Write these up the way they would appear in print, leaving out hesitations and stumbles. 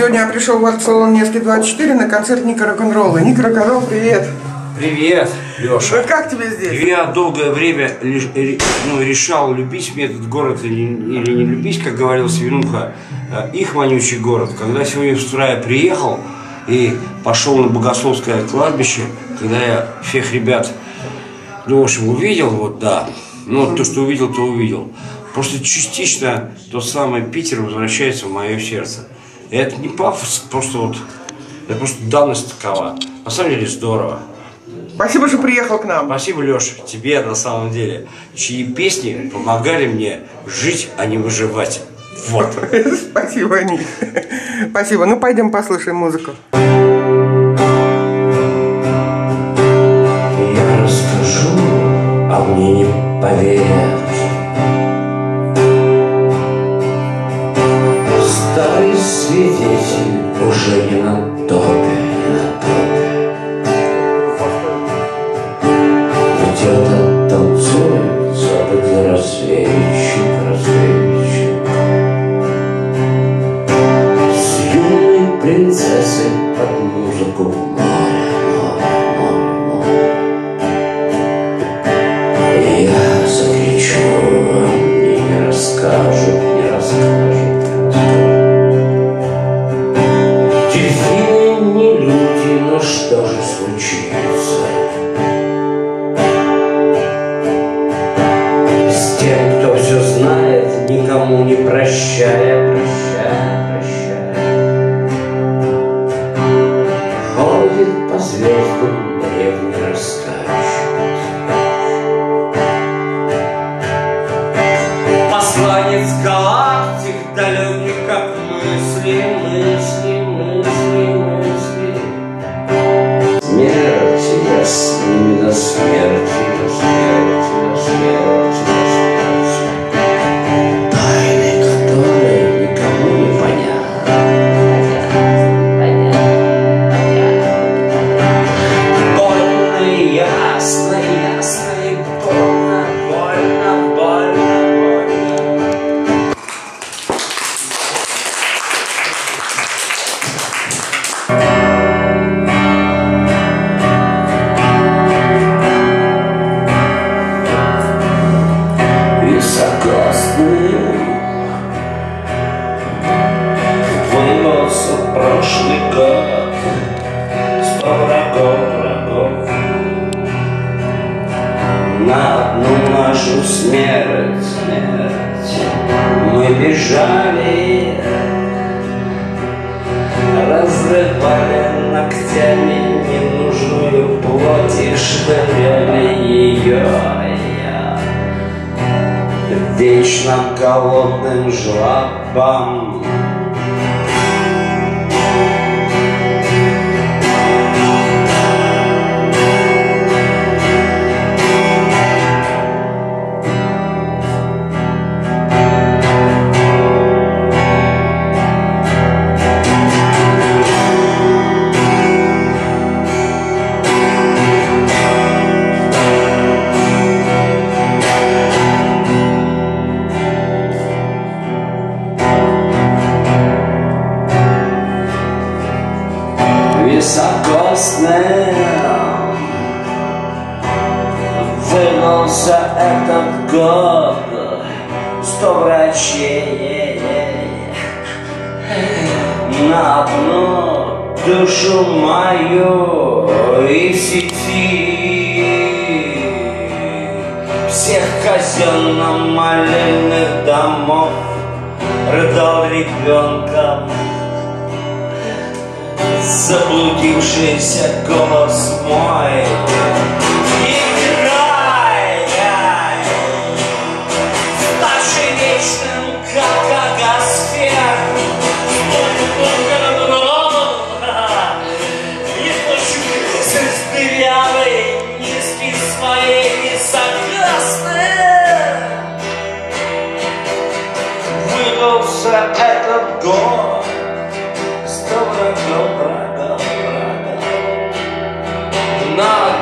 Сегодня я пришел в арт-салон Невский 24 на концерт Ника Рок-н-ролла. Ник Рок-н-ролл, привет! Привет, Леша. Ну как тебе здесь? Я долгое время решал, любить мне этот город или не любить, как говорил Свинуха, их вонючий город. Когда сегодня с утра я приехал и пошел на Богословское кладбище, когда я всех ребят, в общем, увидел, вот да, ну то, что увидел, то увидел. Просто частично тот самый Питер возвращается в мое сердце. И это не пафос, это просто данность такова. На самом деле здорово. Спасибо, что приехал к нам. Спасибо, Леша, тебе на самом деле, чьи песни помогали мне жить, а не выживать. Вот. Спасибо, Ник. Спасибо. Ну, пойдем послушаем музыку. Я расскажу, а мне не поверят. Старый свидетель уже не на топе, Где-то танцует западный рассветчик. С юной принцессой под музыку море. Я закричу, мне не расскажут. Дельфины не люди, но что же случится с тем, кто все знает, никому не прощая, ходит по звездам древний рассказчик, посланец галактик далеких, как мысли. Смерть яснее до смерти, тайны, которые никому не понятны. Больно и ясно, и больно. Выносит прошлый год 100 врагов на одну нашу смерть. Мы бежали, разрывали ногтями ненужную плоть и швыряли ее вечно голодным жлобам. Високосным выдался этот год, 100 врачей на одну душу мою и в сети всех казенно-молельных домов рыдал ребенком заблудившийся голос мой. Играй, ставший вечным, как агосфер. И точно дырявый, низкий своей несогласны. Выдался этот год 100 врагов на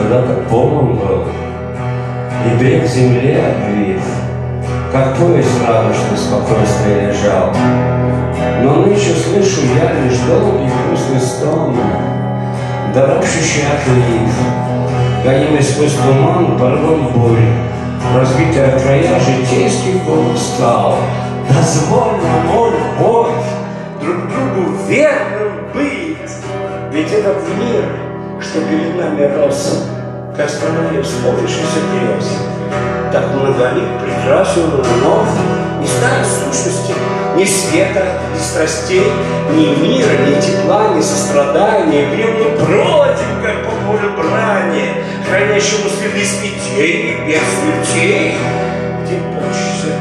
когда-то полон был, и брег земли обвив, как поезд радужно спокойствие лежал. Но нынче слышу я лишь долгий грустный стон, да ропщущий отлив, гонимый сквозь туман порвом бурь, разбитая края житейских голос стал. Дозволь нам, о любовь, друг другу верным быть, ведь этот мир, что перед нами рос, как страна исполнившаяся грез, так многолик прекрасен нов, не станет сущности, ни света, ни страстей, ни мира, ни тепла, ни сострадания, гневно против, как по полю брани, хранящему следы смятений, без смертей, где почти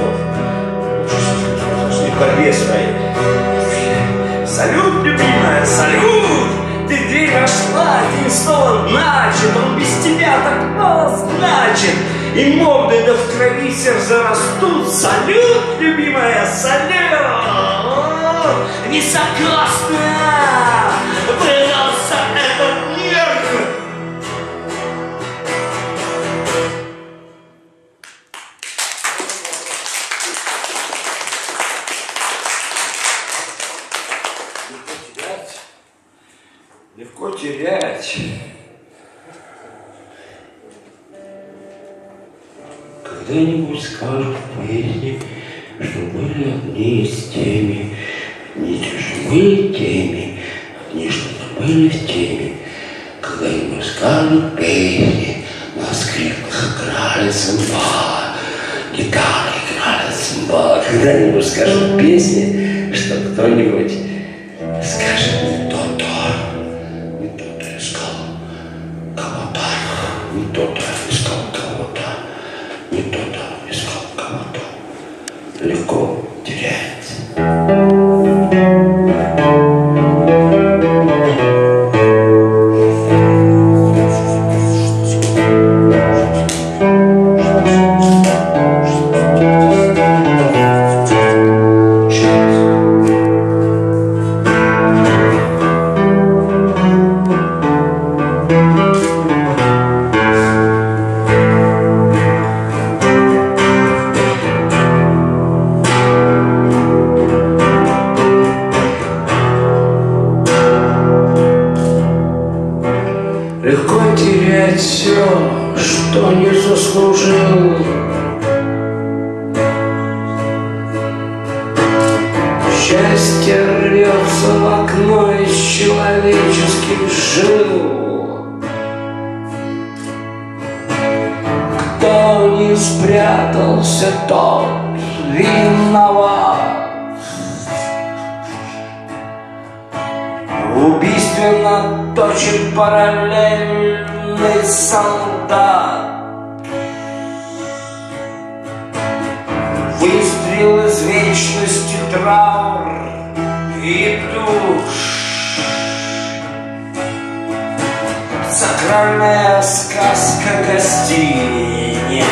в борьбе своей. Салют, любимая, салют! Ты день нашла, день снова начат, он без тебя так мало значит. И мобды да в крови сердца растут. Салют, любимая, салют! Високосно вырвался этот мир. Легко терять. Когда-нибудь скажут в поэзии, что были одни с теми, одни же были теми, одни что-то были в теме. Когда-нибудь скажут песни, на скрипках играли цимбалы, гитары играли цимбалы. Когда-нибудь скажут песни, что кто-нибудь скажет не то-то. Не то-то искал кого-то, не то-то искал кого-то, не то-то искал кого-то. Легко терять. Легко терять все, что не заслужил. Счастье рвется в окно из человеческих жил. Кто не спрятался, тот виноват. Убийственно точит параллельный солдат. Выстрел из вечности, траур и душ. Сакральная сказка гостиница.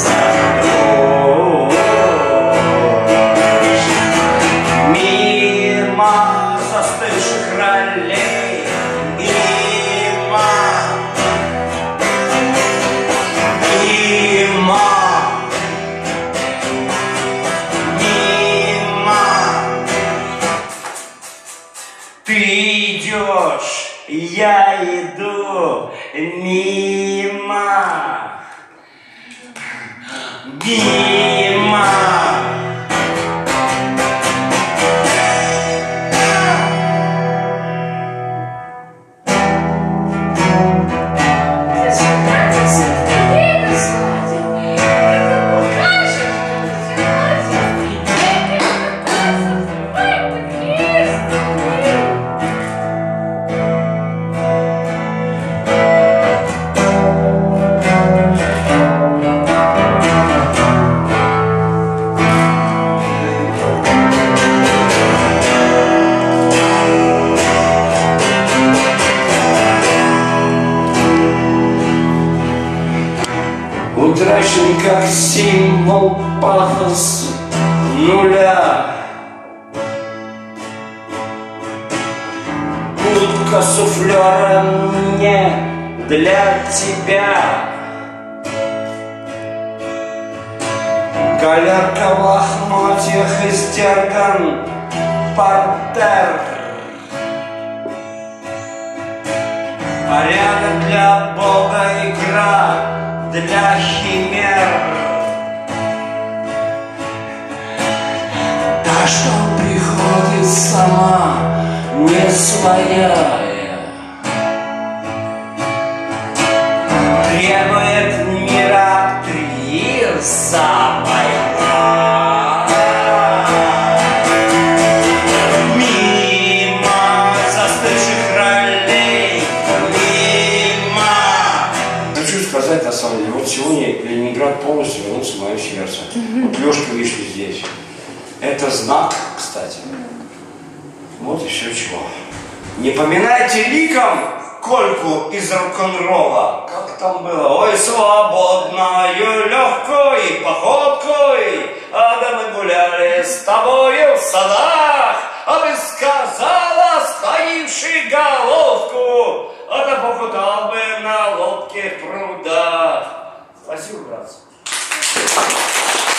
Мимо застывших ролей, мимо ты идешь, я иду мимо. Утрачен как символ пафос нуля. Утка суфлера не для тебя. Галерка в лохмотьях истерган портер. Порядок для Бога, игра для химер. Та, что приходит сама, не своя, требует мира актриса война. Мимо застывших ролей, мимо. Хочу сказать на самом деле, вот сегодня Ленинград полностью вернулся в мое сердце. Вот Лёшка вышли здесь. Это знак, кстати. Вот и все чего. Не поминайте ликом Кольку из рок-н-ролла. Как там было? Ой, свободною легкой походкой, а да мы гуляли с тобою в садах, а ты сказала, склонивши головку, а да похудал бы на лодке в прудах. Спасибо, братцы.